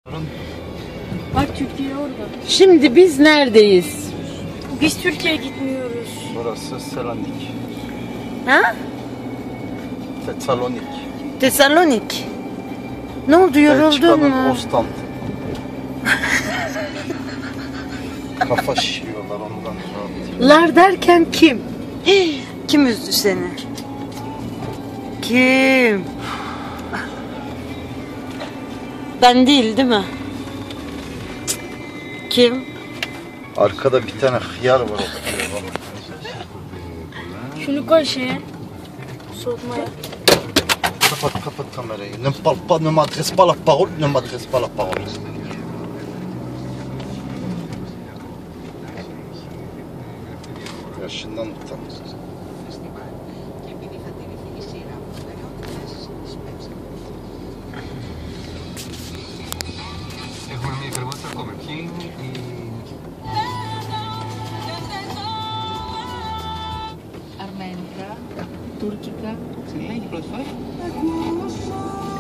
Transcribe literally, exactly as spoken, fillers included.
Bak Türkiye orada. Şimdi biz neredeyiz? Biz Türkiye'ye gitmiyoruz. Burası Selanik. Ha? Tesalonik. Tesalonik. Ne oldu, yoruldun Belçika'nın mu? Ostend. Kafa şişiyorlar ondan rahat. Lar derken kim? Hii, kim üzdü seni? Kim? Ben değil, değil mi? Cık. Kim? Arkada bir tane hıyar var. Şunu koy şeye. Soğutmaya. Kapat kapat kamerayı. Ne parle pas, ne m'adresse pas la parole, ne m'adresse pas la parole. Yaşından utan. Έχουμε μια κρεμότητα κομεκκίνη ή... Αρμένικα, τουρκικά. Συνέχεια πρώτη φορά.